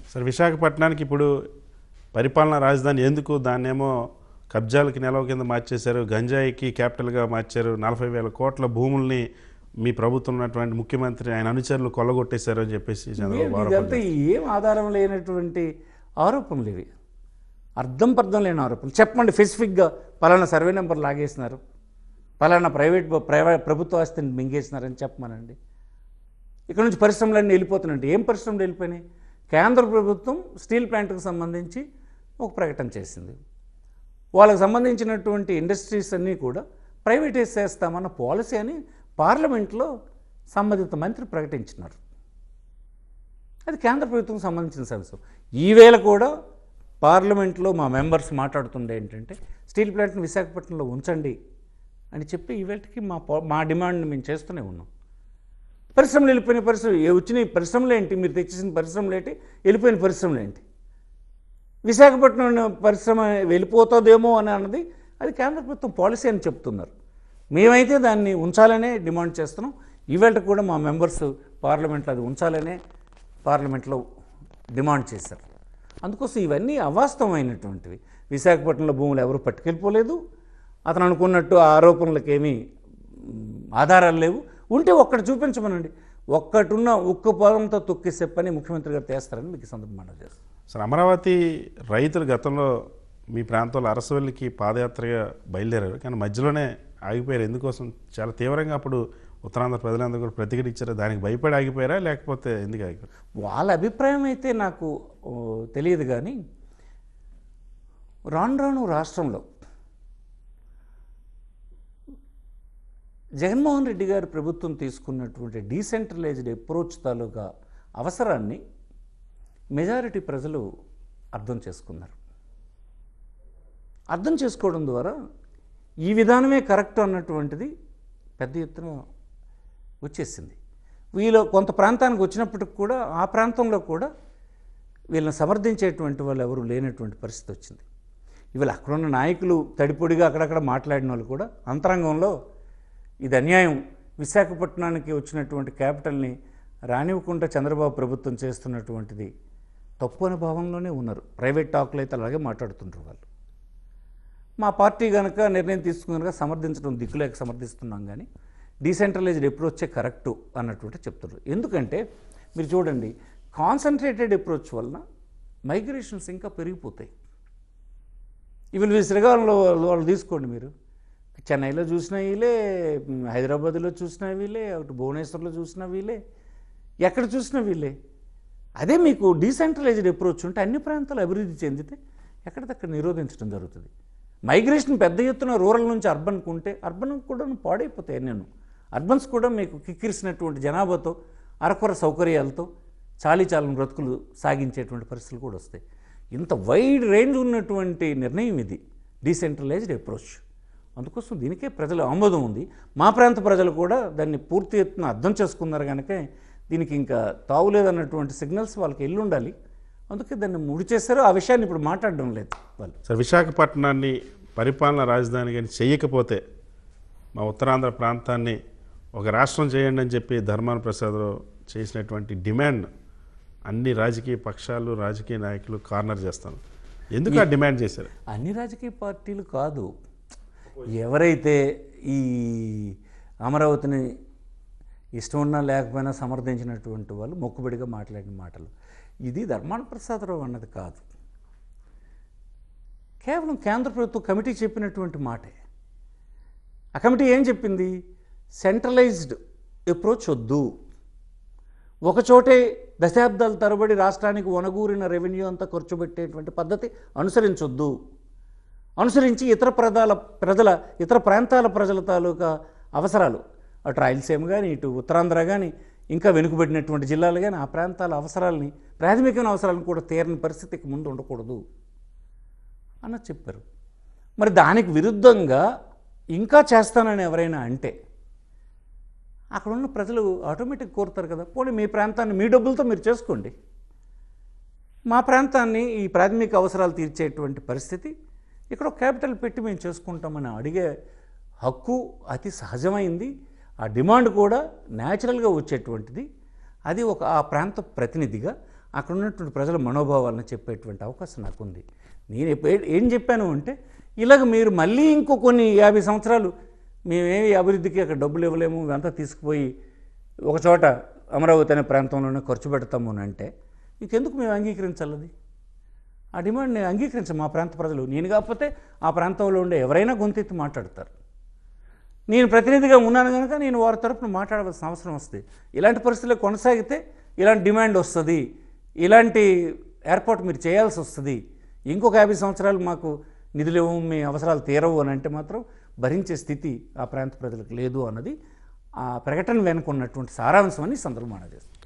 సరే, విశాఖపట్నానికి ఇప్పుడు పరిపాలనా రాజధాని ఎందుకు? దాన్నేమో కబ్జాలకి నెలవ కింద మార్చేశారు, గంజాయికి క్యాపిటల్గా మార్చారు, 40,000 కోట్ల భూముల్ని మీ ప్రభుత్వం ఉన్నటువంటి ముఖ్యమంత్రి ఆయన అనుచరులు కొల్లగొట్టేశారు అని చెప్పేసి ఇదంతా ఏం ఆధారం లేనటువంటి ఆరోపణలు ఇవి, అర్థం పర్థం లేని ఆరోపణలు. చెప్పండి స్పెసిఫిక్గా పలానా సర్వే నెంబర్ లాగేసినారు, పలానా ప్రభుత్వ ఆస్తిని మింగేసినారని చెప్పమనండి. ఇక్కడ నుంచి పరిశ్రమలన్నీ వెళ్ళిపోతున్నాయంటే ఏం పరిశ్రమలు వెళ్ళిపోయినాయి? కేంద్ర ప్రభుత్వం స్టీల్ ప్లాంట్కి సంబంధించి ఒక ప్రకటన చేసింది. వాళ్ళకి సంబంధించినటువంటి ఇండస్ట్రీస్ అన్నీ కూడా ప్రైవేటైజ్ చేస్తామన్న పాలసీ అని పార్లమెంట్లో సంబంధిత మంత్రి ప్రకటించినారు. అది కేంద్ర ప్రభుత్వంకి సంబంధించిన అంశం. ఈవేళ కూడా పార్లమెంట్లో మా మెంబర్స్ మాట్లాడుతుండే ఏంటంటే స్టీల్ ప్లాంట్ని విశాఖపట్నంలో ఉంచండి అని చెప్పి ఈవేళకి మా డిమాండ్ని మేము చేస్తూనే ఉన్నాం. పరిశ్రమలు వెళ్ళిపోయిన వచ్చిన పరిశ్రమలు ఏంటి? మీరు తెచ్చేసిన పరిశ్రమలు ఏంటి? వెళ్ళిపోయిన పరిశ్రమలు ఏంటి? విశాఖపట్నం పరిశ్రమ వెళ్ళిపోతుందేమో అని అన్నది అది కేంద్ర ప్రభుత్వం పాలసీ అని చెప్తున్నారు. మేమైతే దాన్ని ఉంచాలనే డిమాండ్ చేస్తున్నాం. ఈవేళ కూడా మా మెంబర్స్ పార్లమెంట్లో అది ఉంచాలనే పార్లమెంట్లో డిమాండ్ చేశారు. అందుకోసం ఇవన్నీ అవాస్తవమైనటువంటివి. విశాఖపట్నంలో భూములు ఎవరు పట్టుకెళ్ళిపోలేదు. అతను అనుకున్నట్టు ఆరోపణలకు ఏమీ ఆధారాలు లేవు. ఉంటే ఒక్కటి చూపించమనండి. ఒక్కటున్న ఒక్క పదంతో తొక్కి చెప్పని ముఖ్యమంత్రి గారు చేస్తారని మీకు సందర్భంగా చేస్తారు. సార్, అమరావతి రైతులు గతంలో మీ ప్రాంతంలో అరసవల్లికి పాదయాత్రగా బయలుదేరారు, కానీ మధ్యలోనే ఆగిపోయారు. ఎందుకోసం? చాలా తీవ్రంగా అప్పుడు ఉత్తరాంధ్ర ప్రజలందరూ కూడా ప్రతిఘటించారు. దానికి భయపడి ఆగిపోయారా, లేకపోతే ఎందుకు ఆగిపోయారు? వాళ్ళ అభిప్రాయం అయితే నాకు తెలియదు, కానీ రాను రాష్ట్రంలో జగన్మోహన్ రెడ్డి గారి ప్రభుత్వం తీసుకున్నటువంటి డీసెంట్రలైజ్డ్ అప్రోచ్ తాలూకా అవసరాన్ని మెజారిటీ ప్రజలు అర్థం చేసుకున్నారు. అర్థం చేసుకోవడం ద్వారా ఈ విధానమే కరెక్ట్ అన్నటువంటిది పెద్ద ఎత్తున వచ్చేసింది. వీళ్ళు కొంత ప్రాంతానికి వచ్చినప్పటికి కూడా ఆ ప్రాంతంలో కూడా వీళ్ళని సమర్థించేటువంటి వాళ్ళు ఎవరు లేనటువంటి పరిస్థితి వచ్చింది. ఇవాళ అక్కడున్న నాయకులు తడిపొడిగా అక్కడక్కడ మాట్లాడిన వాళ్ళు కూడా అంతరంగంలో ఇది అన్యాయం, విశాఖపట్నానికి వచ్చినటువంటి క్యాపిటల్ని రానివ్వకుండా చంద్రబాబు ప్రభుత్వం చేస్తున్నటువంటిది తప్పు అనే భావంలోనే ఉన్నారు. ప్రైవేట్ టాక్లు అయితే అలాగే మాట్లాడుతుంటారు వాళ్ళు. మా పార్టీ కనుక నిర్ణయం తీసుకుని కనుక సమర్థించడం దిక్కులేక సమర్థిస్తున్నాం, కానీ డీసెంట్రలైజ్డ్ అప్రోచే కరెక్టు అన్నటువంటి చెప్తున్నారు. ఎందుకంటే మీరు చూడండి, కాన్సన్ట్రేటెడ్ అప్రోచ్ వలన మైగ్రేషన్స్ ఇంకా పెరిగిపోతాయి. ఇవి శ్రీకాకుళంలో వాళ్ళు తీసుకోండి, మీరు చెన్నైలో చూసినా వీళ్ళే, హైదరాబాద్లో చూసినా వీళ్ళే, అటు భువనేశ్వర్లో చూసినా వీళ్ళే, ఎక్కడ చూసినా వీళ్ళే. అదే మీకు డీసెంట్రలైజ్డ్ అప్రోచ్ ఉంటే అన్ని ప్రాంతాలు అభివృద్ధి చెందితే ఎక్కడిదక్కడ నిరోధించడం జరుగుతుంది. మైగ్రేషన్ పెద్ద ఎత్తున రూరల్ నుంచి అర్బన్కి ఉంటే అర్బన్ కూడా పాడైపోతాయి. అర్బన్స్ కూడా మీకు కిక్కిరిసినటువంటి జనాభాతో అరకొర సౌకర్యాలతో చాలీచాలని బ్రతుకులు సాగించేటువంటి పరిస్థితులు కూడా వస్తాయి. ఇంత వైడ్ రేంజ్ ఉన్నటువంటి నిర్ణయం ఇది డీసెంట్రలైజ్డ్ అప్రోచ్. అందుకోసం దీనికే ప్రజల ఆమోదం ఉంది. మా ప్రాంత ప్రజలు కూడా దాన్ని పూర్తి ఎత్తున అర్థం చేసుకున్నారు కనుక దీనికి ఇంకా తావులేదన్నటువంటి సిగ్నల్స్ వాళ్ళకి వెళ్ళి ఉండాలి. అందుకే దాన్ని ముడి చేశారు. ఆ విషయాన్ని ఇప్పుడు మాట్లాడడం లేదు వాళ్ళు. సార్, విశాఖపట్నాన్ని పరిపాలనా రాజధాని కానీ చేయకపోతే మా ఉత్తరాంధ్ర ప్రాంతాన్ని ఒక రాష్ట్రం చేయండి అని చెప్పి ధర్మాన ప్రసాద్ రావు చేసినటువంటి డిమాండ్ అన్ని రాజకీయ పక్షాలు, రాజకీయ నాయకులు కార్నర్ చేస్తాను. ఎందుకు ఆ డిమాండ్ చేశారు? అన్ని రాజకీయ పార్టీలు కాదు, ఎవరైతే ఈ అమరావతిని ఇష్టం ఉన్నా లేకపోయినా సమర్థించినటువంటి వాళ్ళు మొక్కుబడిగా మాట్లాడిన మాటలు. ఇది ధర్మాన ప్రసాద రావు అన్నది కాదు, కేవలం కేంద్ర ప్రభుత్వ కమిటీ చెప్పినటువంటి మాటే. ఆ కమిటీ ఏం చెప్పింది? సెంట్రలైజ్డ్ అప్రోచ్ వద్దు, ఒకచోటే దశాబ్దాల తరబడి రాష్ట్రానికి వనగూరిన రెవెన్యూ అంతా ఖర్చు పెట్టేటువంటి పద్ధతి అనుసరించొద్దు, అనుసరించి ఇతర ప్రాంతాల ప్రజల తాలూకా అవసరాలు, అటు రాయలసీమ కానీ ఇటు ఉత్తరాంధ్ర కానీ ఇంకా వెనుకబడినటువంటి జిల్లాలు కానీ ఆ ప్రాంతాల అవసరాలని, ప్రాథమికమైన అవసరాలను కూడా తీరని పరిస్థితికి ముందు ఉండకూడదు అన్నది చెప్పారు. మరి దానికి విరుద్ధంగా ఇంకా చేస్తానని ఎవరైనా అంటే అక్కడ ఉన్న ప్రజలు ఆటోమేటిక్ కోరుతారు కదా, పోనీ మీ ప్రాంతాన్ని మీ డబ్బులతో మీరు చేసుకోండి, మా ప్రాంతాన్ని ఈ ప్రాథమిక అవసరాలు తీర్చేటువంటి పరిస్థితి ఇక్కడ క్యాపిటల్ పెట్టి మేము చేసుకుంటామని అడిగే హక్కు అతి సహజమైంది. ఆ డిమాండ్ కూడా న్యాచురల్గా వచ్చేటువంటిది. అది ఆ ప్రాంత ప్రతినిధిగా అక్కడ ఉన్నటువంటి ప్రజల మనోభావాలను చెప్పేటువంటి అవకాశం నాకుంది. నేను ఏం చెప్పాను అంటే, ఇలాగ మీరు మళ్ళీ ఇంకో కొన్ని 50 సంవత్సరాలు మేమేమి అభివృద్ధికి అక్కడ డబ్బులు ఇవ్వలేము, ఇవంతా తీసుకుపోయి ఒక చోట అమరావతి అనే ప్రాంతంలోనే ఖర్చు పెడతాము అని అంటే ఇంకెందుకు మేము అంగీకరించాలది? ఆ డిమాండ్ నేను అంగీకరించాను. మా ప్రాంత ప్రజలు, నేను కాకపోతే ఆ ప్రాంతంలో ఉండే ఎవరైనా గొంతెత్తి మాట్లాడతారు. నేను ప్రతినిధిగా ఉన్నాను కనుక నేను వారి తరపున మాట్లాడవలసిన అవసరం వస్తుంది. ఇలాంటి పరిస్థితులు కొనసాగితే ఇలాంటి డిమాండ్ వస్తుంది, ఇలాంటి ఏర్పాటు మీరు చేయాల్సి వస్తుంది, ఇంకొక 50 సంవత్సరాలు మాకు నిధులు ఇవ్వము, మీ అవసరాలు తీరవు అని అంటే మాత్రం భరించే స్థితి ఆ ప్రాంత ప్రజలకు లేదు అన్నది ఆ ప్రకటన వెనుక ఉన్నటువంటి సారాంశం అని సందర్భం చేస్తుంది.